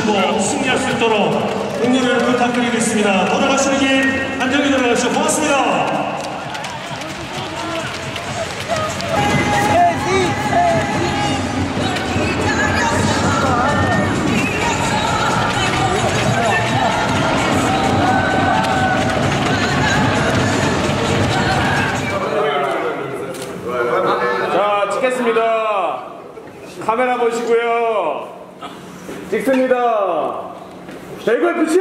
모시고 승리할 수 있도록 응원을 부탁드리겠습니다. 돌아가시는 길 안전히 돌아가시오. 고맙습니다. 자, 찍겠습니다. 카메라 보시고요. 찍습니다. 대구 FC!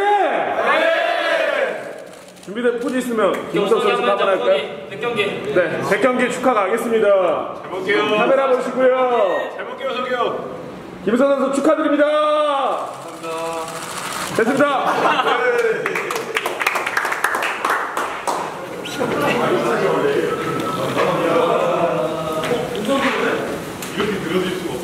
네! 준비된 포즈 있으면 김우석 선수 한번 할까요? 100경기. 네, 100경기 축하 가겠습니다. 잘 볼게요. 카메라 보시고요. 잘 볼게요, 석이요. 김우석 선수 축하드립니다. 감사합니다. 됐습니다. 이렇게 늘어질 수가